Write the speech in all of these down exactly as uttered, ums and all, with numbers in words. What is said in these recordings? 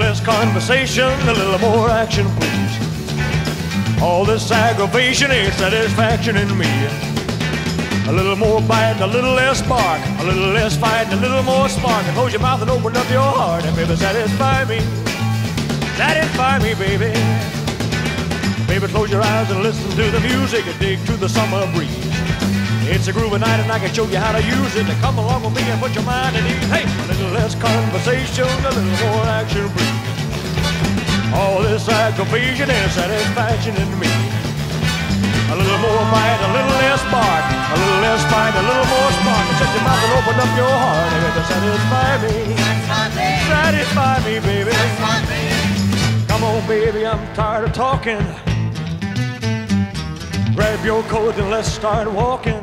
less conversation, a little more action, please. All this aggravation ain't satisfaction in me. A little more bite, a little less bark, a little less fight, a little more spark. And close your mouth and open up your heart, and baby, satisfy me. Satisfy me, baby. Baby, close your eyes and listen to the music and dig to the summer breeze. It's a groovy night and I can show you how to use it. To come along with me and put your mind at ease. Hey, a little less conversation, a little more action, please. All this aggravation and satisfaction in me. A little more bite, a little less bark, a little less fight, a little more spark. And shut your mouth and open up your heart, and baby, satisfy me. Satisfy me, baby. Come on, baby, I'm tired of talking. Grab your coat and let's start walking.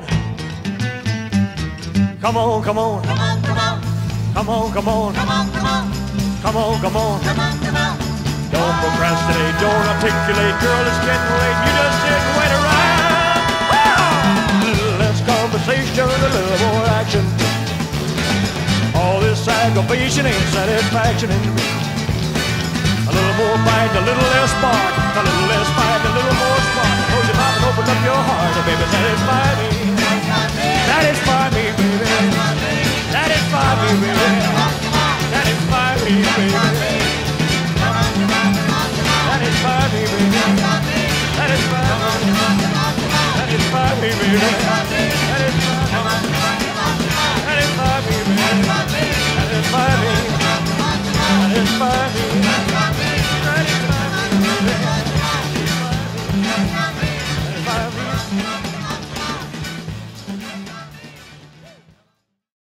Come on, come on. Come on, come on. Come on, come on. Come on, come on. Come on, come on. Come on, come on. Don't procrastinate, don't articulate, girl, it's getting late. You just sit and wait around. A little less conversation, a little more action. All this aggravation ain't satisfaction in me. A little more bite, a little less spark, a little less fight, a little more spark. Close your mouth and open up your heart, and baby, satisfy me. Satisfy me, baby. Satisfy me, baby. Satisfy me, baby.